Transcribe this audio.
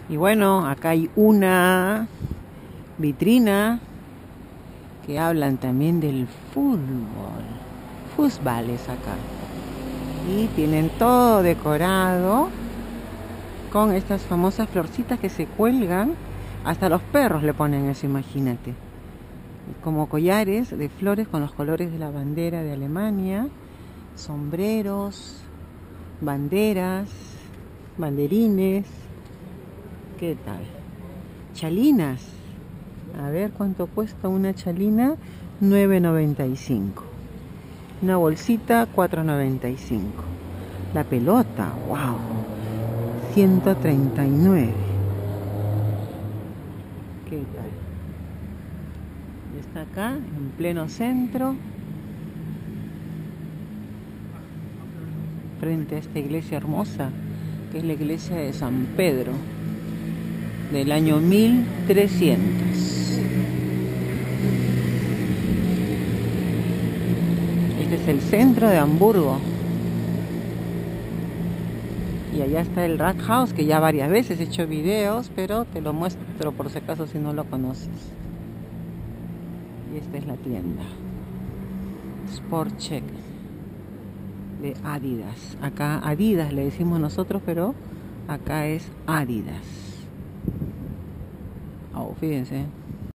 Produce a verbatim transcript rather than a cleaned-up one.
Y bueno, acá hay una vitrina que hablan también del fútbol. Fútbol es acá. Y tienen todo decorado con estas famosas florcitas que se cuelgan. Hasta los perros le ponen eso, imagínate. Como collares de flores con los colores de la bandera de Alemania. Sombreros, banderas, banderines. ¿Qué tal? Chalinas. A ver cuánto cuesta una chalina. nueve noventa y cinco. Una bolsita, cuatro noventa y cinco. La pelota, wow, ciento treinta y nueve. ¿Qué tal? Está acá, en pleno centro, frente a esta iglesia hermosa, que es la iglesia de San Pedro, del año mil trescientos. Este es el centro de Hamburgo. Y allá está el Rathaus, que ya varias veces he hecho videos, pero te lo muestro por si acaso si no lo conoces. Y esta es la tienda Sportcheck de Adidas. Acá Adidas le decimos nosotros, pero acá es Adidas. Oh, fíjense.